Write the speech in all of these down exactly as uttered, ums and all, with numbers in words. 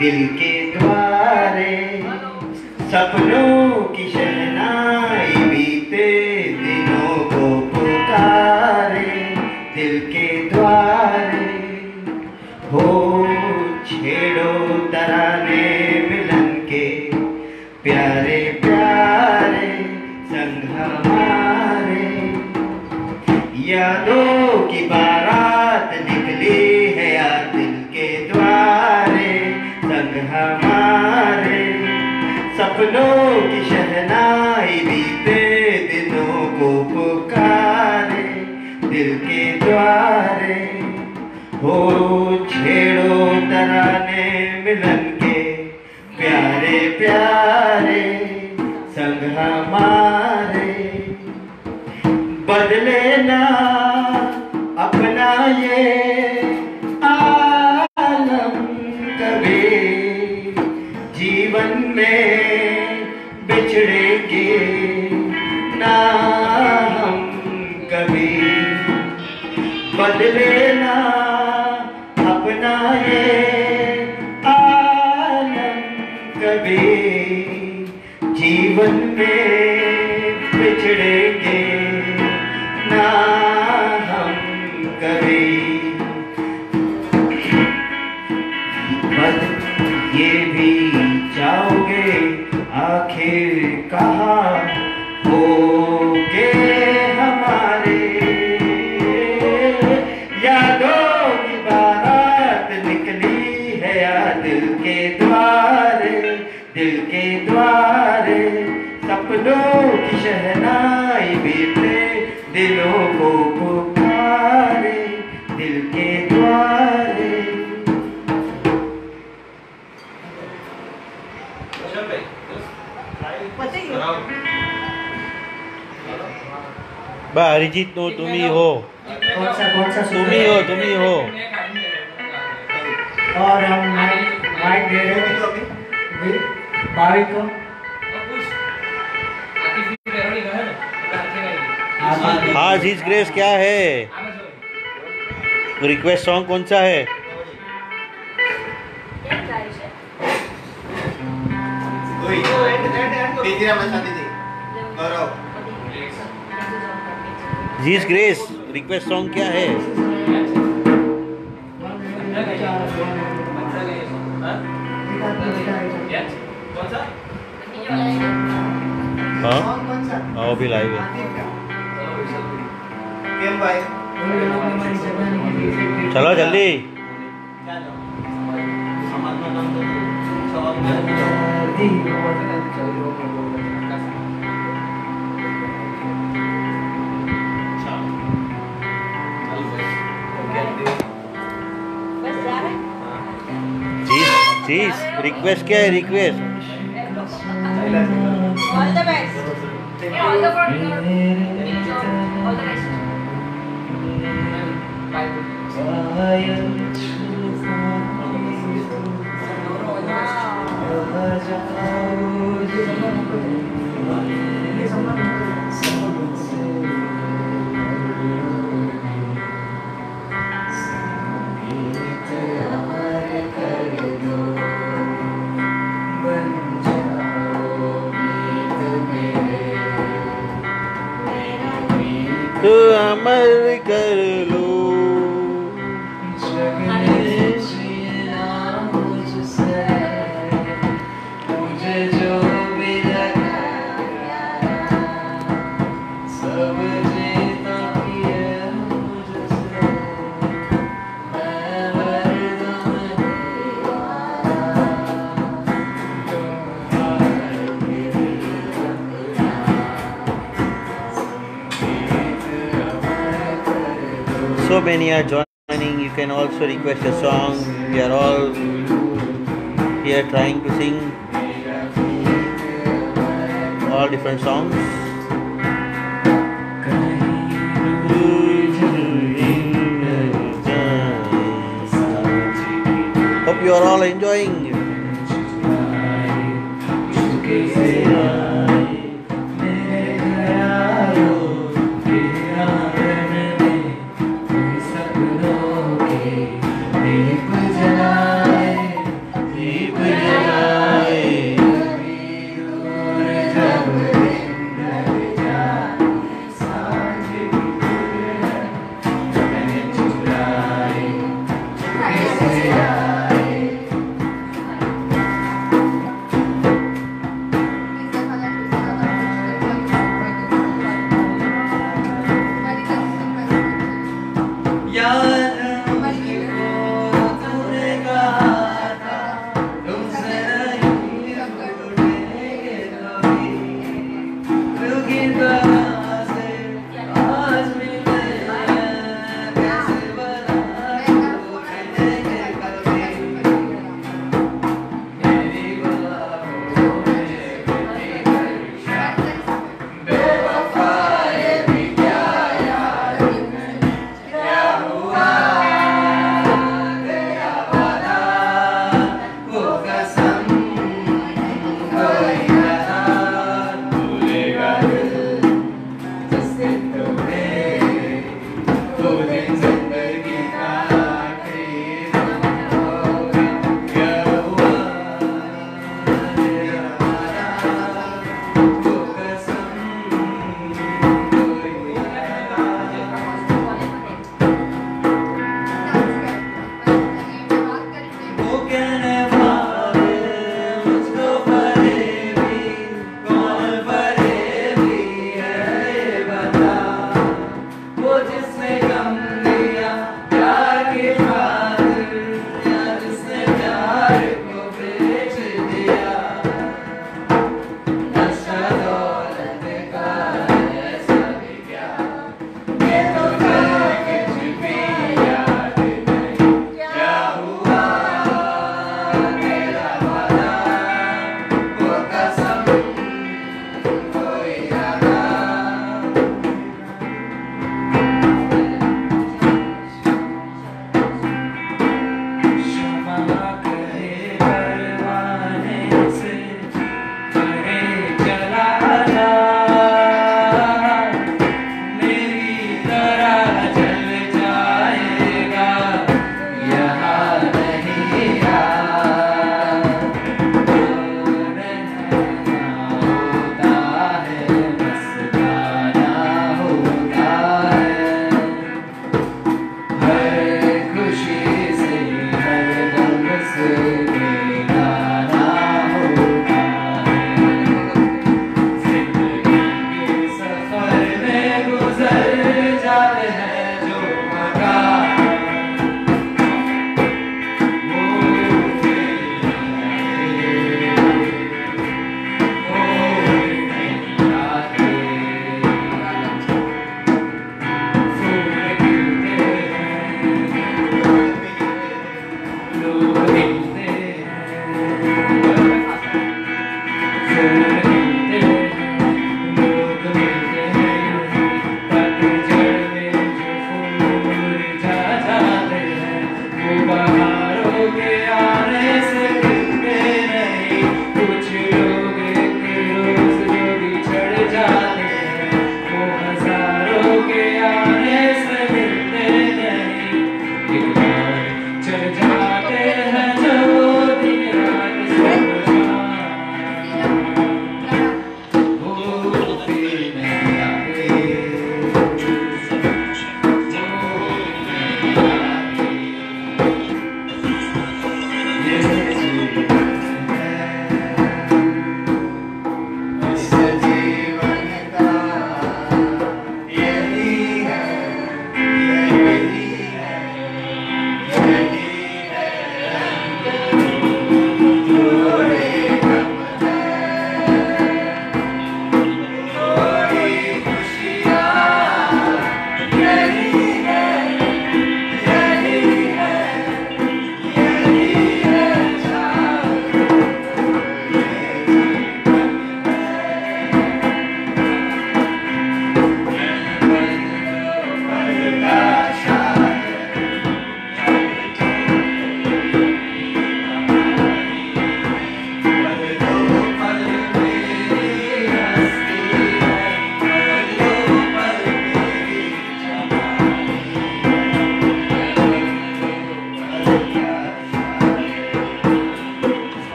दिल के द्वारे, सपनों की शहनाई बीते दिनों को पुकारे, दिल के द्वारे। हो छेड़ो तराने मिलन के, प्यारे प्यारे संग हमारे। यादों की बारात निकली है यार दिल के द्वारे, संग हमारे। सपनों की शहनाई बीते दिनों को पुकारे, दिल के द्वारे। हो छेड़ो तराने मिलन के, प्यारे प्यारे संग हमारे। बदले ना अपना ये आलम कभी, जीवन में बिछड़ेंगे ना हम कभी। बदले ना अपना ये आलम कभी, जीवन में बिछड़ेंगे ना हम कभी। बस ये भी चाहोगे आखिर कहाँ होगे हमारे। यादों की बारात निकली है यार दिल के द्वारे, दिल के द्वारे। सपनों की शहनाई बीते दिलों को पुकारे, दिल के द्वारे। बा अरिजीत नो तुम ही हो। कौन सा कौन सा तुम ही हो, तुम ही हो। और हम माइक माइक दे रहे हैं भाविक को। हाँ जीस ग्रेस क्या है? रिक्वेस्ट सॉन्ग कौन सा है? जीस ग्रेस रिक्वेस्ट सॉन्ग क्या है? हाँ आओ भी लाइव है। चलो जल्दी। जीस जीस रिक्वेस्ट क्या है? Request All the best. Yeah, all the best. All the best. तो अमर कर लो। So many are joining. You can also request a song. We are all here trying to sing all different songs. Hope you are all enjoying. दीप वो जिसने गम दिया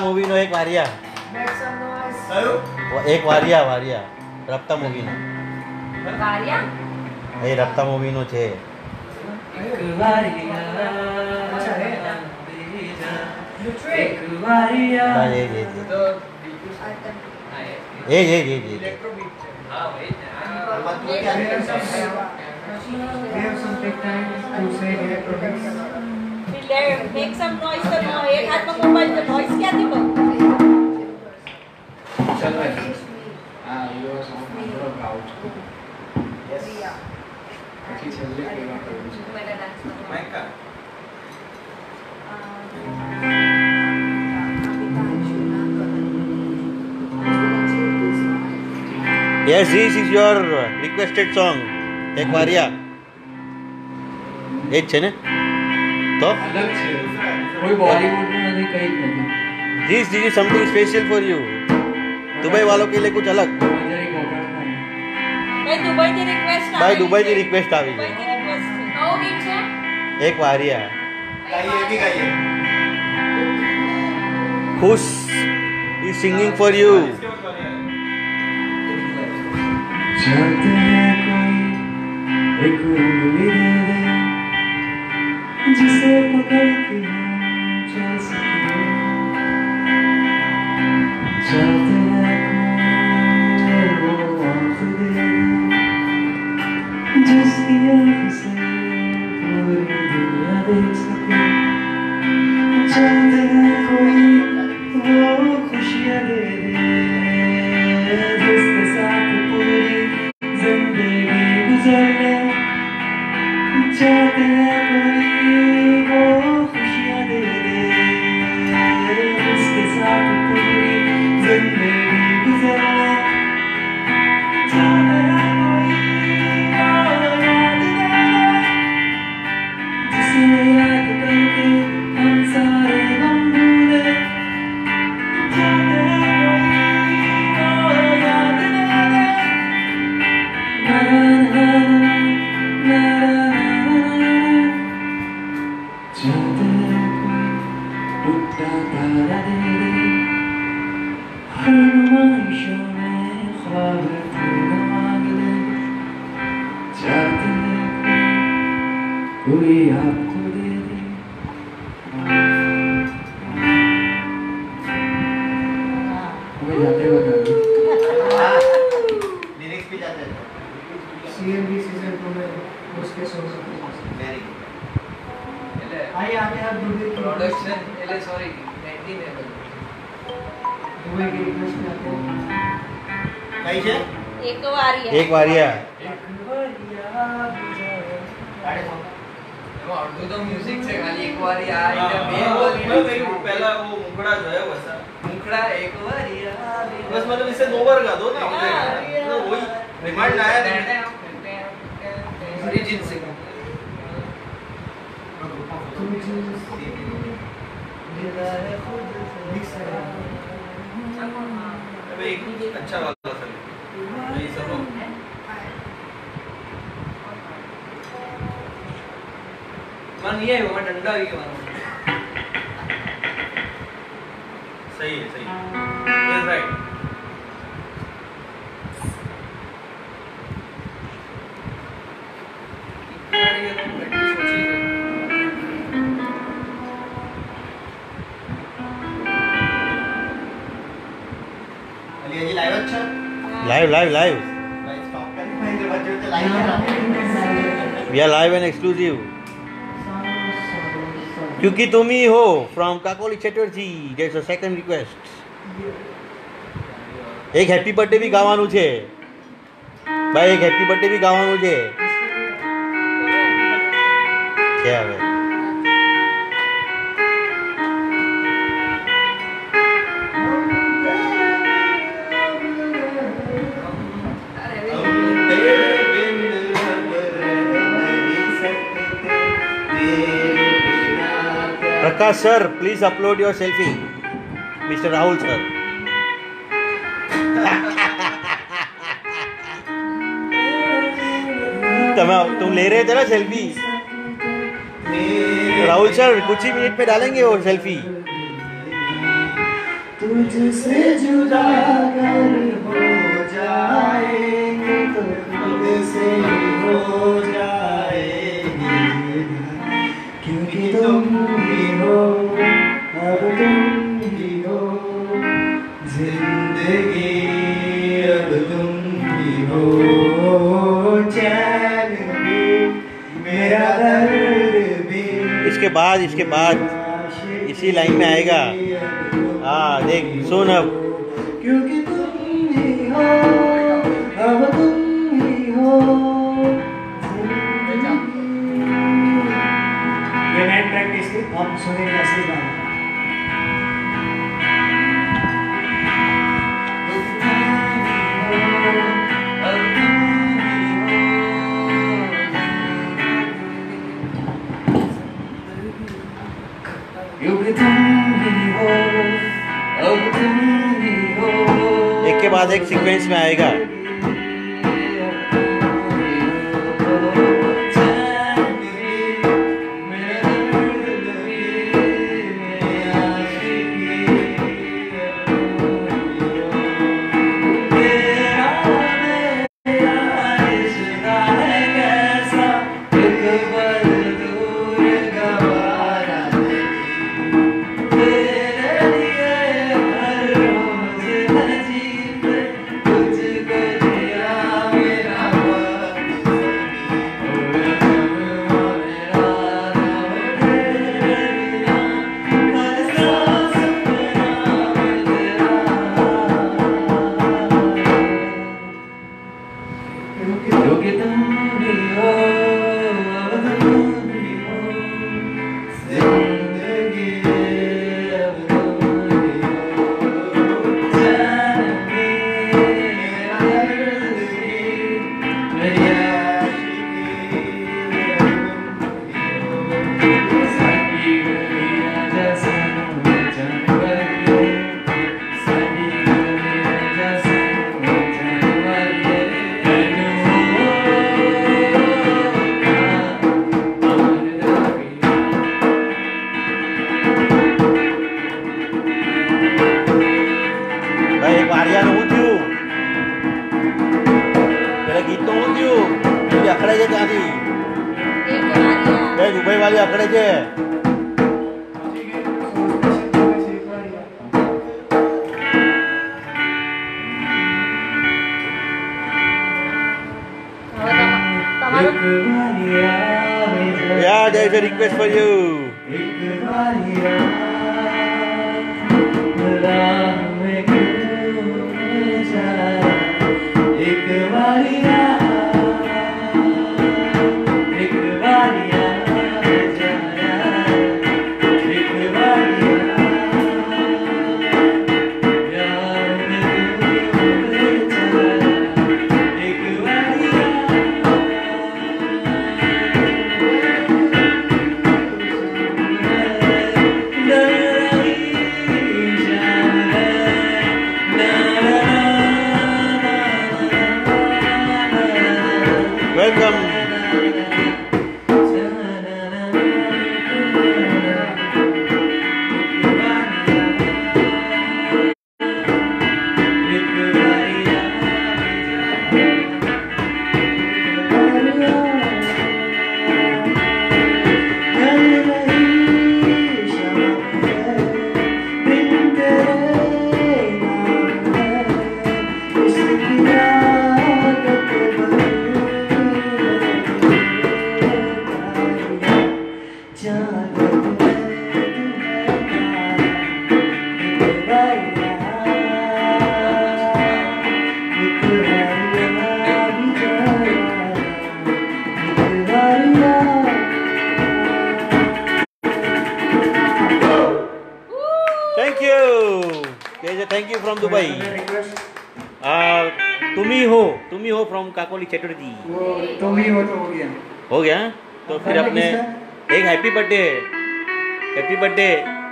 movie નો એક વારિયા Make some noise. કયું? એક વારિયા વારિયા રફતા movie નો વારિયા? એ રફતા movie નો છે એક વારિયા એક વારિયા હા, એ જ, એ જ, એ જ, એ જ, એ જ, એ જ. We have some take time to say electronics. Make some noise તો નો એક હાથમાં મોબાઈલ તો નોઈઝ ક્યાંથી બહુ ચલ ભાઈ. હા, યુ આર સોંગ થોડો ગાઉટ. યસ. પછી છેલ્લે કેવા કરવું છે? માઈક કા. Yes, this is your requested song. એક વારિયા એ જ છે ને તો અલગ છે કોઈ બોલીવુડ નું નથી કઈ જ નથી this this is something special for you. Dubai वालों के लिए कुछ अलग. મજારી કોકર નહીં ભાઈ દુબઈથી રિક્વેસ્ટ આવી ભાઈ દુબઈથી રિક્વેસ્ટ આવી છે દુબઈથી રિક્વેસ્ટ છે નવો ગીત છે એક વારિયા ગાઈએ એ બી ગાઈએ. खुश is singing for you. चाहते हैं कोई एक उंगली दे दे जिसे पकड़ के हम चल सके चाहते हैं कोई वो आँख दे दे जिसकी आँख से पूरी दुनिया देख सके चाहते हैं कोई वो खुशियाँ दे दे जिसके साथ पूरी जिंदगी गुजरने चाहते हैं कोई वो खुशियाँ दे दे जिसके साथ पूरी जिंदगी गुजरने चाहते हैं कोई वो याद दे जिसे याद करके हम सारे गम भूले चाहते हैं कोई वो याद दे na na na na चाहते हैं कोई टूटा तारा दे दे हर नुमाइशों में ख्वाब तेरा मांग ले चाहते हैं कोई कोई आपको दे दे हमें जाते बता लिरिक्स भी जाते हैं. सीएमबी सीजन टू में उसके सॉन्ग वेरी गुड. એટલે आइए आगे आप दूसरी પ્રોડક્શન એટલે સોરી મેન્ટેનેબલ दुबई की रिक्वेस्ट में आते हैं કઈ છે? એક વારિયા એક વારિયા ગાડે સોંગ. એમાં અડધું તો મ્યુઝિક છે ખાલી એક વારી આ हाँ, એટલે બે हाँ, બોલી मैं वही पहला वो मुखड़ा जो है वैसा. મુખડા એક વારી बस मतलब इससे दो बार गा दो ना. हाँ. तो वही रिमाइंड आया था. અરિજીત સિંહ अबे एक अच्छा वाला था. नहीं सब लोग મને નહીં આવ્યો મને દંડ આવી ગયો सही है सही है. Yes, right. અલી હજી લાઈવ જ છો? લાઈવ લાઈવ લાઈવ ભાઈ સ્ટોપ કરી ભાઈ જે વચ્ચે વચ્ચે લાઈવ છે. We are live and exclusive क्योंकि तुम ही हो from Kakoli Chatterjee there a second request एक હેપી બર્થડે બી ગાવાનું છે ભાઈ એક હેપી બર્થડે બી ગાવાનું છે છે હવે Prakash sir please upload your selfie mister Rahul sir तुम ले रहे थे ना सेल्फी राहुल सर कुछ ही मिनट में डालेंगे वो सेल्फी तुझसे जुदा अगर हो जाएंगे तो खुद से हो जाएंगे, क्योंकि तुम ही हो, अब तुम ही हो जिंदगी, अब तुम ही हो चैन भी, मेरा दर्द भी। इसके बाद इसके बाद इसी लाइन में आएगा। हाँ देख सुन अब। क्योंकि तुम ही हो, अब तुम ही हो ये मैन प्रैक्टिस की हम सुनेंगे असली गाना। क्योंकि तुम ही हो, अब तुम ही हो। एक के बाद एक सीक्वेंस में आएगा। क्योंकि तुम भी हो, अब तुम भी हो जिंदगी, अब तुम भी हो जान भी, मेरा दर्द भी, मेरी आशिकी, साकी गली आजा सनम जानवर के, साकी गली आजा सनम जानवर के। ભાઈ વાડિયાનું શું થયું? પેલા ગીતનું શું થયું? એ અકળે છે ત્યાંથી. બે દુબઈ વાળી અકળે છે. Yeah, there is a request for you. Welcome. Thank you. There's a thank you from Dubai. Uh, तुमी हो तुमी हो फ्रॉम काकोली चटर्जी। वो तुम ही हो तो हो गया। हो गया तो फिर अपने एक happy birthday happy birthday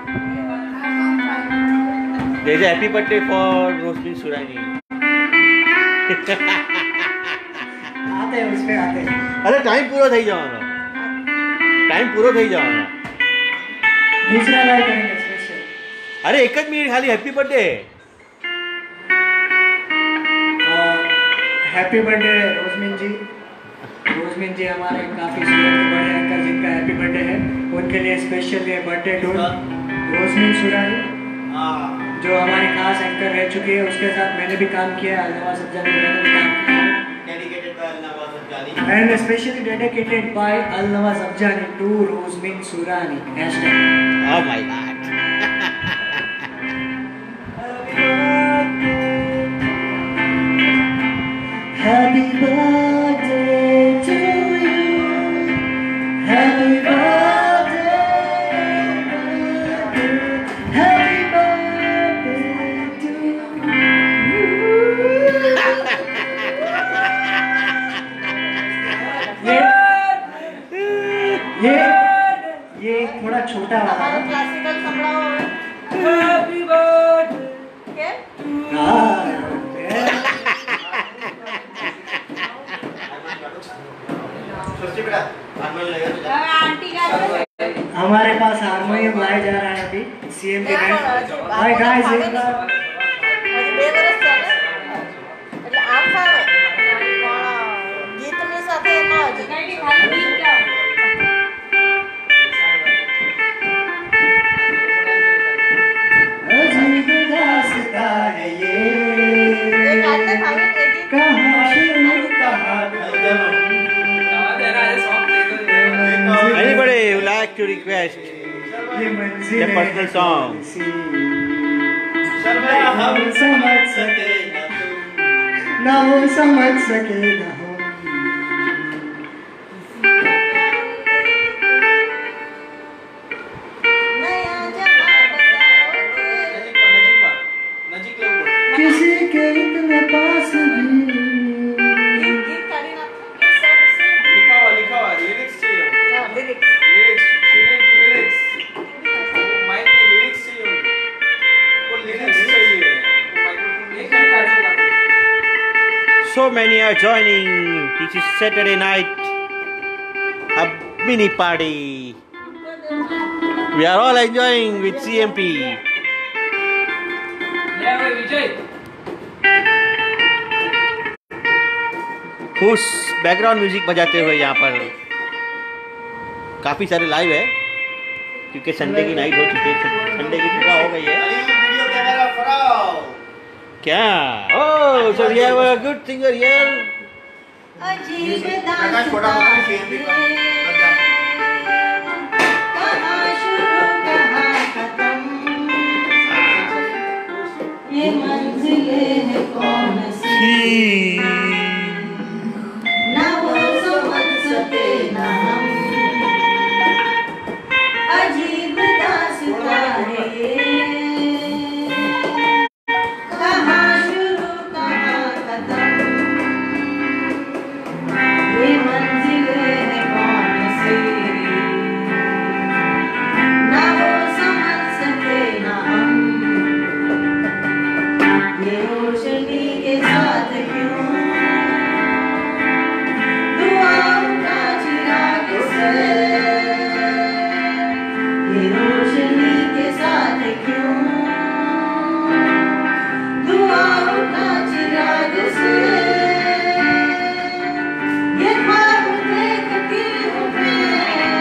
there is happy birthday for Roshni Surani. आते हैं उसमें आते हैं। अरे टाइम पूरा થઈ જવાનો टाइम पूरा થઈ જવાનો दूसरा लाइव करेंगे स्पेशल। अरे एक ज मिनिट खाली happy birthday happy birthday Rozmin ji. Rozmin ji हमारे काफ़ी सूरत के बड़े अंकल जिनका हैप्पी बर्थडे है, उनके लिए स्पेशल ये बर्थडे टूर रोजमिन सुरानी जो हमारी खास एंकर रह चुकी है, उसके साथ मैंने भी काम किया है, अलनवा सब्जानी मैंने भी काम किया है। Dedicated by Alnawa Sabjani and specially dedicated by Alnawa Sabjani to Rozmin Surani hashtag. Oh my god Happy birthday to you. Happy birthday. Happy birthday to you. ये ये ये थोड़ा छोटा वाला हमारा है। क्लासिकल संभळाव हैप्पी बर्थडे के हाँ, आंटी का हमारे पास हारमोनियम लाया जा रहा है अभी सीएम के बैंक। हाय गाइस एक बार બે વર્ષ ચાલે એટલે આમ ફાવે પણ ગીતની સાથે ન હજી કઈ ખાલી ગીત ગાઓ अजीब रास्ता है ये એક આટલે ફાવે એ ગીત कहाँ शुरू कहाँ खत्म। Anybody who like to request ये मंजिल the personal song? हम समझ सके ना वो समझ सके ना हम। નયા જમા બતાઓગે किसी के इतने पास भी ગીત ગીત કાઢી નાખો કે सबसे लिखा हुआ लिखा हुआ लिरिक्स चाहिए હા lyrics lyrics lyrics lyrics mic में लिरिक्स चाहिए वो लिरिक्स चाहिए माइक्रोफोन एक मिनट काटूंगा So many are joining. This is Saturday night, a mini party. We are all enjoying with C M P. ले भाई विजय खुश बैकग्राउंड म्यूजिक बजाते हुए यहाँ पर काफी सारे लाइव है क्योंकि संडे की नाइट हो चुकी है, संडे की सुबह हो गई है। क्या oh so we have a good singer here. अजीब दास्तां कहाँ शुरू कहाँ खत्म ये मंजिलें हैं कौन सी ना वो समझ सके ना हम अजीब दास्तां है ये कहाँ शुरू कहाँ खत्म ये मंजिलें हैं कौन सी ना वो समझ सके ना हम ये रोशनी के साथ क्यों दुआओं का चिराग से ये रोशनी के साथ क्यों दुआओं का चिराग से ये ख्वाब देखती हूँ मैं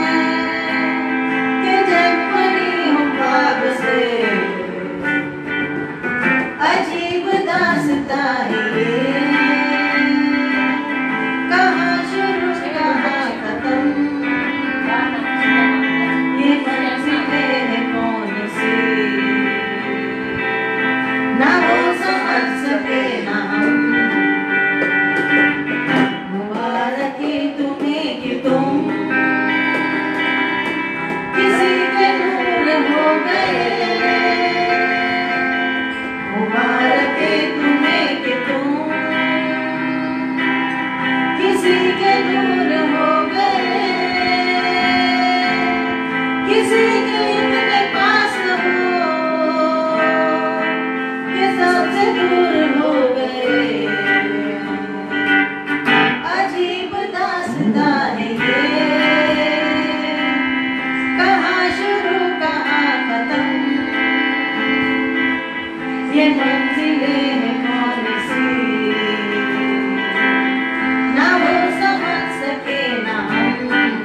कि जब बनी हूँ ख्वाब से अजीब दास्तां है ये कहाँ शुरू कहाँ खत्म ये मंजिलें हैं कौन सी ना वो समझ सके ना हम मुबारकी तुम्हें कि तुम किसी के नूर हो गए मुबारकी तुम्हें कि तुम मंजिलें हैं कौन सी, ना वो समझ सके ना हम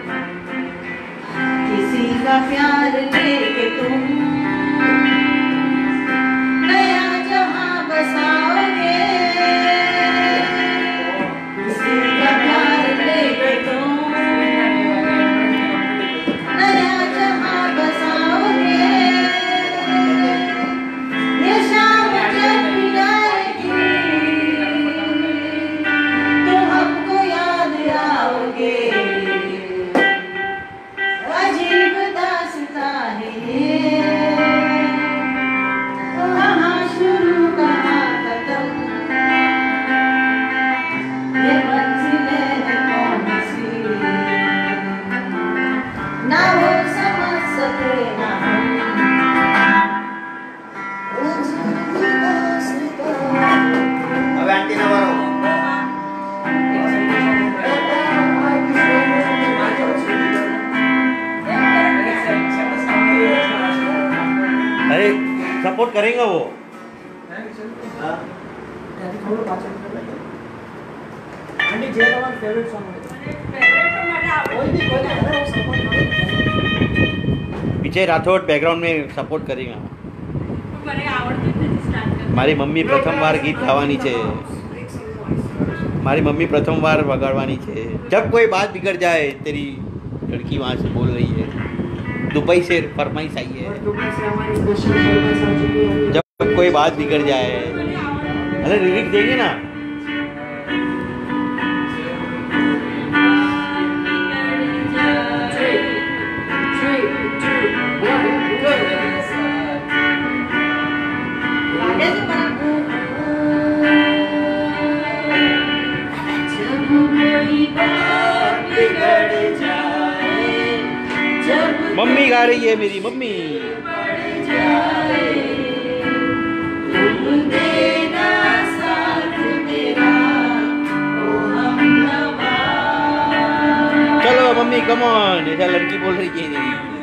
किसी का प्यार लेके तुम नया जहां बसाओगे, किसी का प्यार लेके तुम नया जहां बसाओगे। ये शाम जब भी आएगी तो हमको याद आओगे, अजीब दास्तां है ये, कहाँ शुरू कहाँ खत्म, ये मंजिलें हैं कौन सी, ना वो समझ सके ना हम હવે આંટી ના વારો अरे सपोर्ट करेंगे वो आंटी जे તમારું ફેવરેટ સોંગ હોય કોઈ બી કોઈ ના અરે સપોર્ટ કરો विजय राठौड़ बैकग्राउंड में सपोर्ट करेगा. મારી મમ્મી પ્રથમ વાર ગીત ગાવાની છે, મારી મમ્મી પ્રથમ વાર વગાડવાની છે. जब कोई बात बिगड़ जाए तेरी लड़की वहाँ से बोल रही है, दुबई से फरमाइश आई है. दुबई से हमारी स्पेशल फरमाइश आ चुकी है. जब कोई बात बिगड़ जाए, अरे लिरिक्स देंगे ना. मम्मी गा रही है मेरी मम्मी. चलो मम्मी कम ऑन, ऐसा लड़की बोल रही है.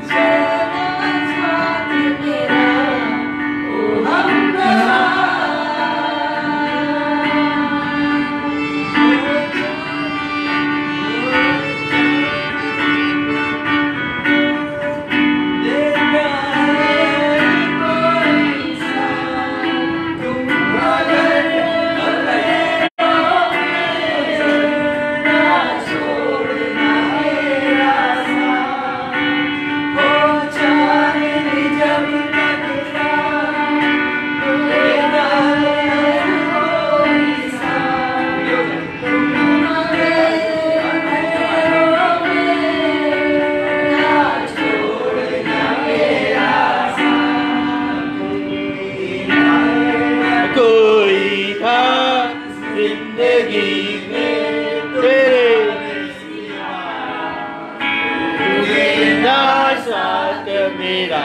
मेरा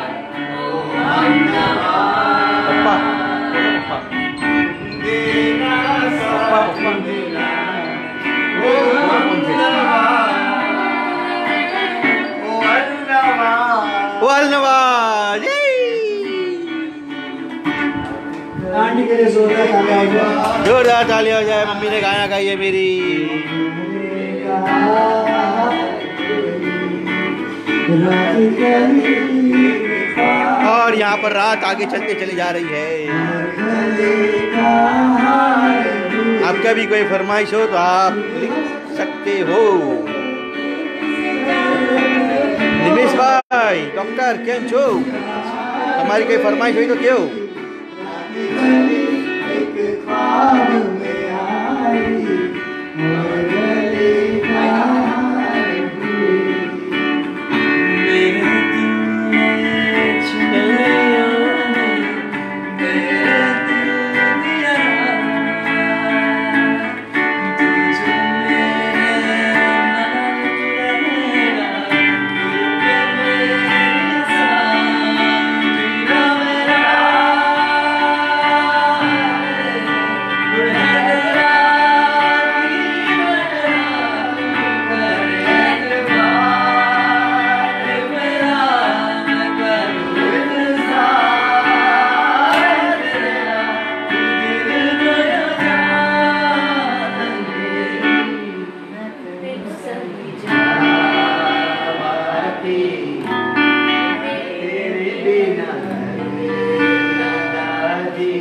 पप्पा पप्पा आंटी के लिए जोरदार तालियां हो जाए. जोरदार तालियां हो जाए. मम्मी ने गाना गाई है मेरी. और यहाँ पर रात आगे चलते चली जा रही है. आपका भी कोई फरमाइश हो तो आप लिख सकते हो. निमेश भाई डॉक्टर क्या छो, हमारी कोई फरमाइश हुई तो क्यों.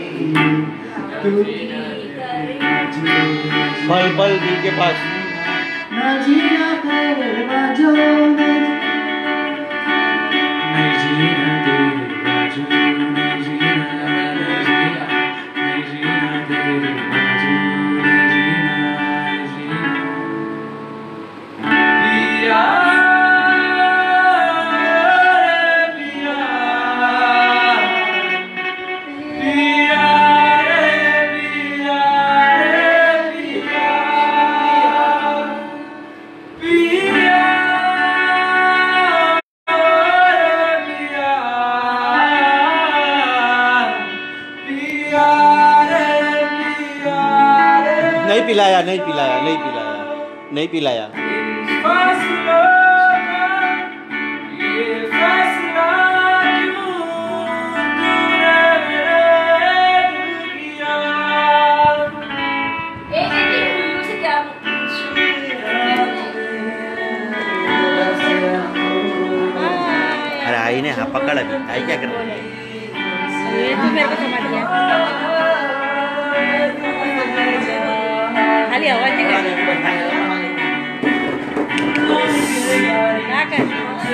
पल पल दिल के पास नहीं पिलाया नहीं पिलाया नहीं पिलाया नहीं पिलाया अरे आई ने हाँ पकड़ अभी आई क्या कर रही है ये तो मेरे को समझ गया खाली आवाज ही कर क्या कर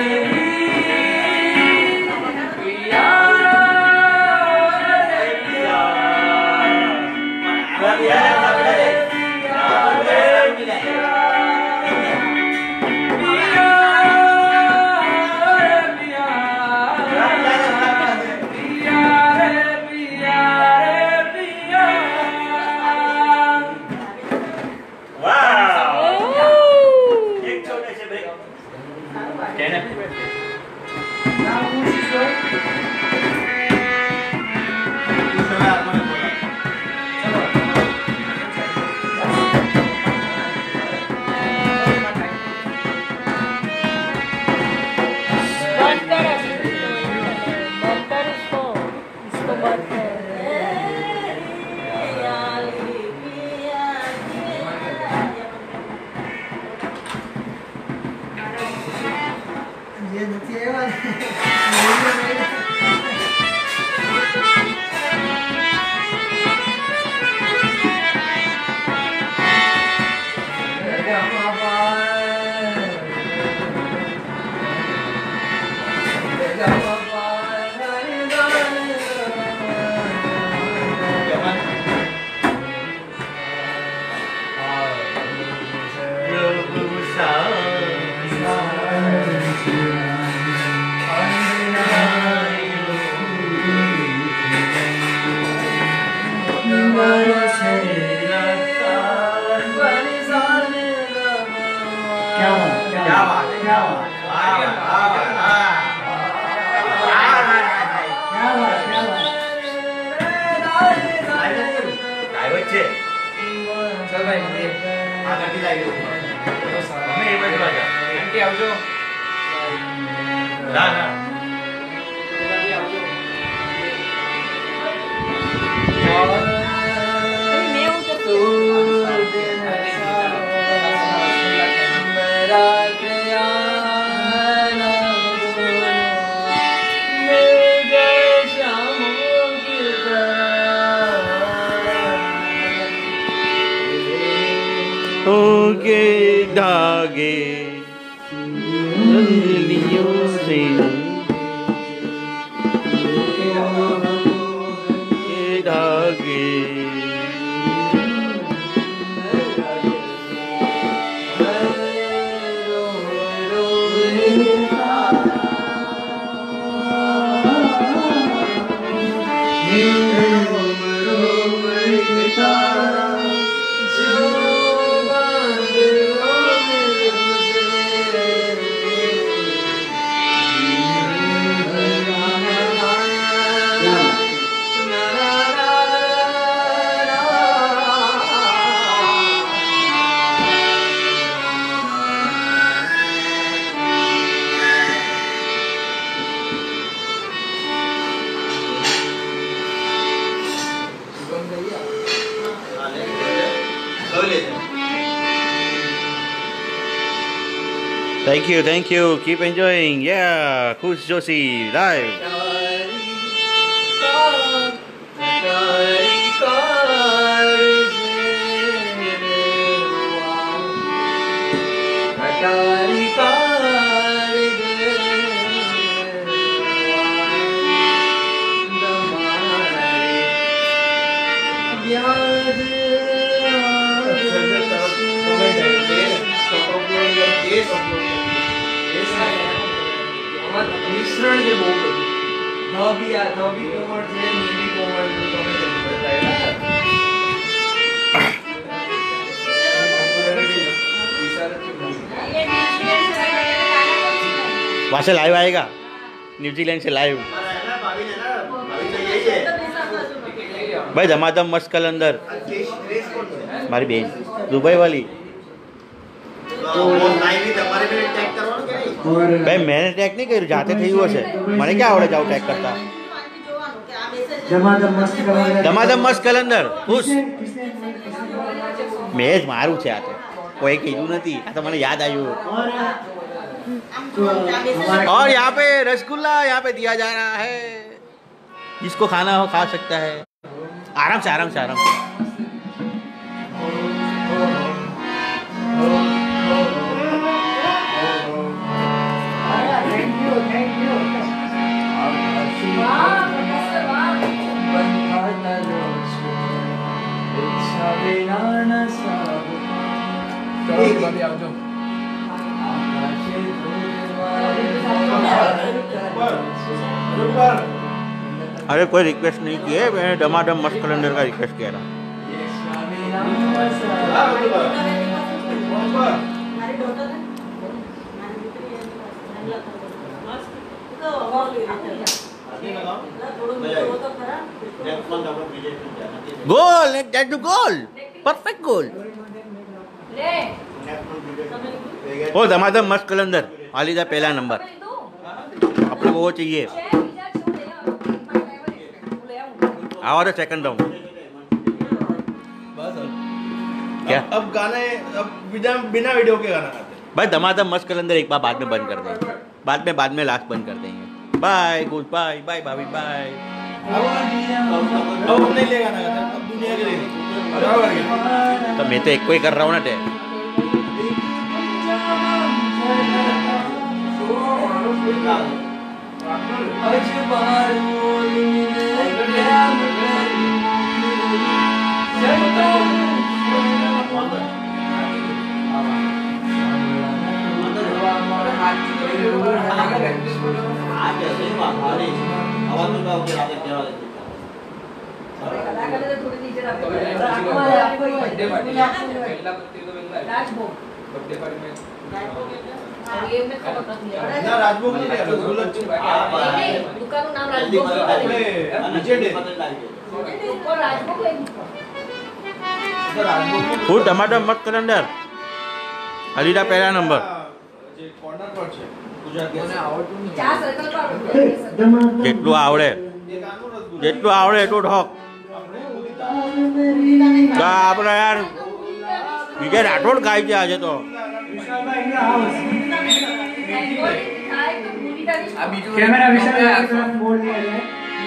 चल भाई आगे भी लाइए मैं ये बैठ जाऊंगा आंटी आओ जो ना ना मैं उधर के धागे रंगलियों से के धागे Thank you, thank you. Keep enjoying. Yeah, Kush Joshi live. મિશ્રણ જે બહુ બધું ધોબી આ ધોબી કોમળ છે નીલી કોમળ છે તમે वहाँ से लाइव आएगा न्यूजीलैंड से लाइव भाई धमाधम मस्त कलंदर हमारी बेन दुबई वाली भाई मैंने टैग नहीं કર્યું જાતે થયું હશે મને ક્યાં આવડે જાવ ટैग કરતા ધમાધમ મસ્ત કલંદર ધમાધમ મસ્ત કલંદર ખુશ મેં જ મારું છે આ તો કોઈ કીધું નથી આ તો મને યાદ આવ્યું और यहाँ पे रसगुल्ला यहाँ पे दिया जा रहा है जिसको खाना हो खा सकता है आराम से आराम से आराम से अरे कोई रिक्वेस्ट नहीं किए मैंने डमाडम मस्त कैलेंडर का रिक्वेस्ट किया था गोल दैट गोल परफेक्ट गोल ओ धमाधम मस्त कैलेंडर आलिदा पहला नंबर अपने को वो चाहिए आओ तो सेकंड राउंड क्या अब गाने अब बिना बिना वीडियो के गाना गाते भाई धमाधम मस्त कैलेंडर एक बार बाद में बंद कर देंगे बाद में बाद में लास्ट बंद कर देंगे बाय गुड बाय बाय भाभी बाय अब अब नहीं ले गाना गाते अब दुनिया के लिए बराबर है तो मैं तो एक को ही कर रहा हूँ ना टे રાજભોગ નહીં રસગુલ્લા દુકાનનું નામ રાજભોગ આપણે બીજે ડે રાજભોગ લઈ ફૂડ ટમાટર મસ્ત कैलेंडर અલીડા પહેલા નંબર જે કોર્નર પર છે ગુજરાતીને આવડતું નહીં ચા સર્કલ પર જેટલું આવડે જેટલું આવડે એટલું ઢોક આપણે યાર વિજય રાઠોડ ખાય છે આજે તો कैमरा विशाल की तरफ मोड़ दिया जाए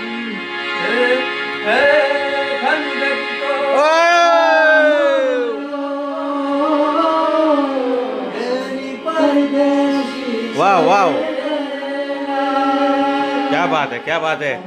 वाह वाह क्या बात है क्या बात है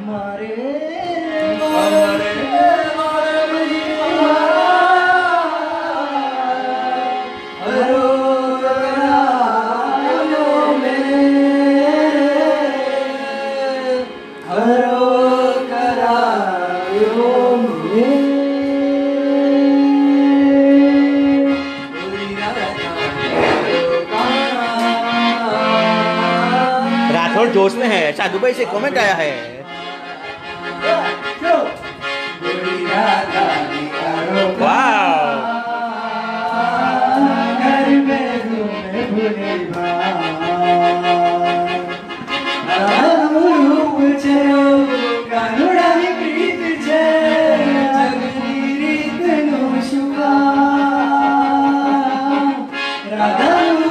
राठौड़ जोश में है अच्छा दुबई से कमेंट आया है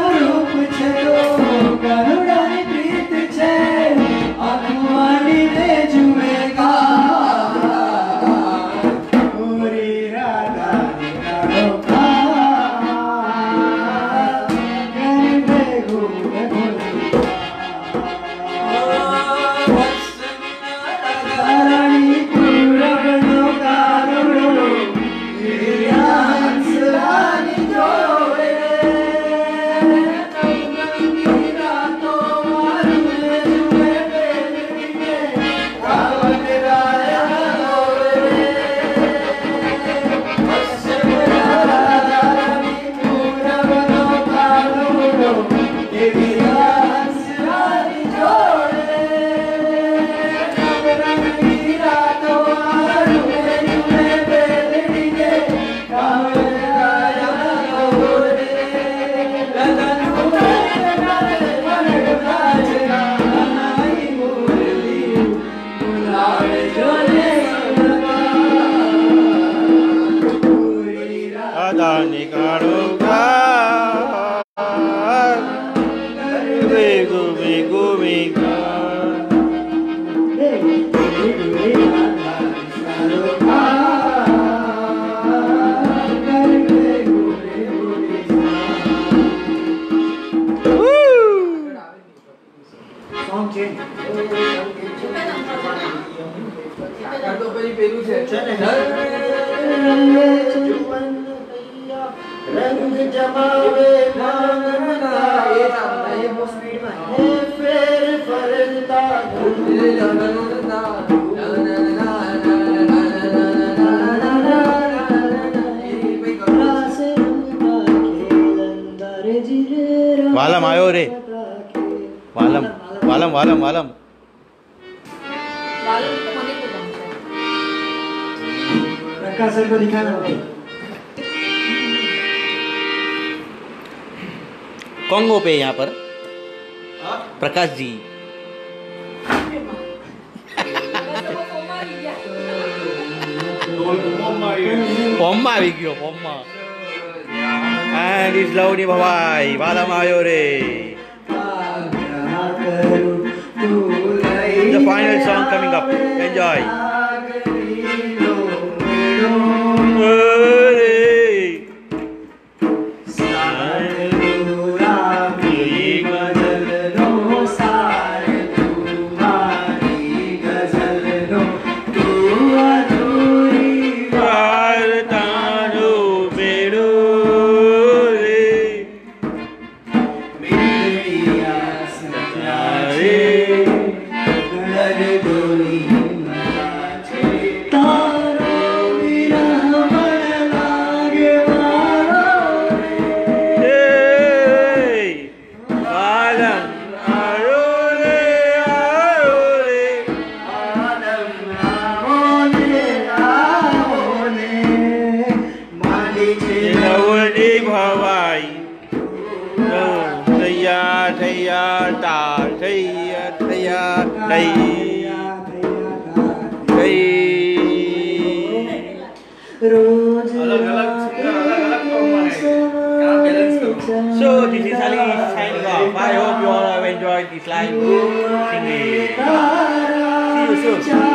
Radha निकालूंगा घूमे घूमे घूमेगा Song change. તો પછી પેલું છે रंग जमावे मांगना એ એ બહુ સ્પીડમાં है फेर फरदा वालम आयो रे वालम वालम वालम वालम વાલમ તો મને તો ગમશે. प्रकाश सर को दिखाना होगा. कॉन्गो पे यहाँ पर प्रकाश जी પોમમાં આવી ગયો પોમમાં and is lovely ભવાઈ વાલમ આયો રે. The final song coming up. Enjoy. So this is Ali signing off. I hope you all have enjoyed this live singing. See you soon.